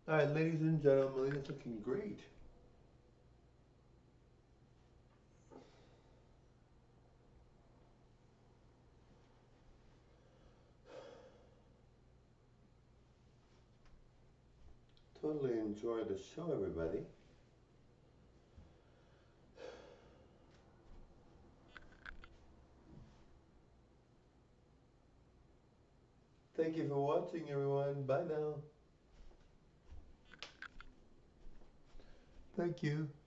All right, ladies and gentlemen, it's looking great. Totally enjoy the show, everybody. Thank you for watching, everyone. Bye now. Thank you.